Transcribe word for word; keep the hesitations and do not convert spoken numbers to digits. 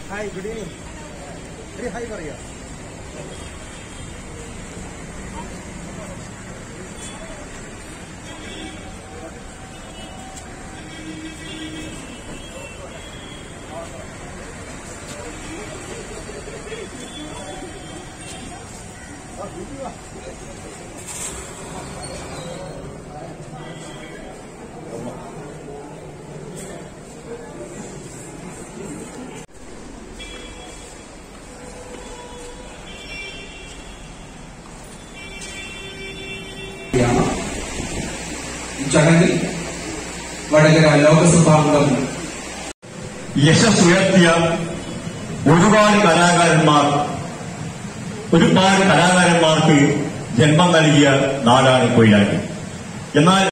Hi, good evening. ഒരു hi പറയാ. ചടങ്ങിൽ വടകര ലോകസഭാംഗം യശസ്സുയർത്തിയ ഒരുപാട് കലാകാരന്മാർ ഒരുപാട് കലാകാരന്മാർക്ക് ജന്മം നൽകിയ നാടാണ് കൊയിലാണ്ടി. എന്നാൽ